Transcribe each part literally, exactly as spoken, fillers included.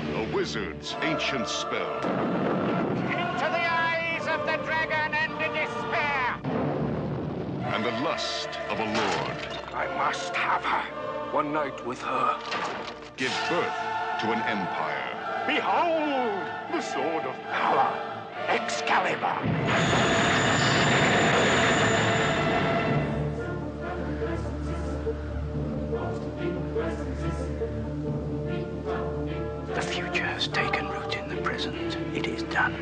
A wizard's ancient spell. Into the eyes of the dragon and the despair! And the lust of a lord. I must have her. One night with her. Give birth to an empire. Behold, the sword of power, Excalibur. The future has taken root in the present. It is done.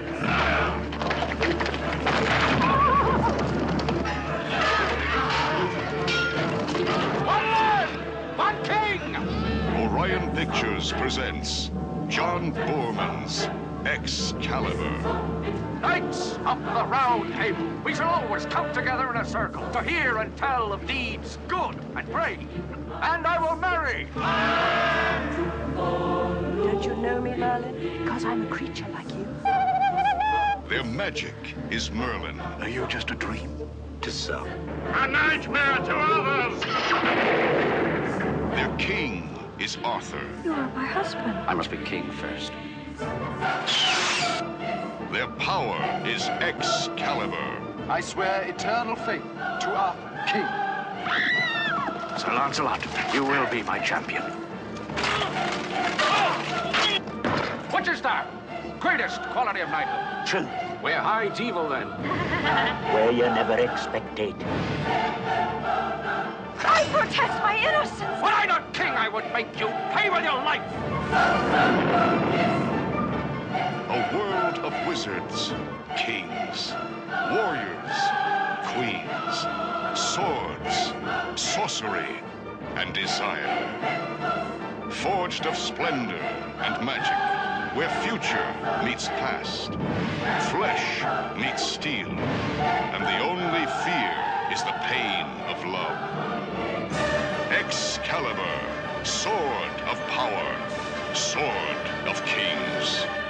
One man! One king! Orion Pictures presents John Boorman's Excalibur. Knights of the Round Table, we shall always come together in a circle to hear and tell of deeds good and brave. And I will marry. Don't you know me, Merlin? Because I'm a creature like you. Their magic is Merlin. Are you just a dream? To some. A nightmare to others! Their king is Arthur. You are my husband. I must be king first. Their power is Excalibur. I swear eternal faith to Arthur, king. Sir Lancelot, you will be my champion. Which is that? Greatest quality of knighthood. True. Where hides evil, then? Where you never expected. I protest my innocence. Were I not king, I would make you pay with your life. A world of wizards, kings, warriors, queens, swords, sorcery, and desire. Forged of splendor and magic, where future meets past, flesh meets steel, and the only fear is the pain of love. Excalibur, sword of power, sword of kings.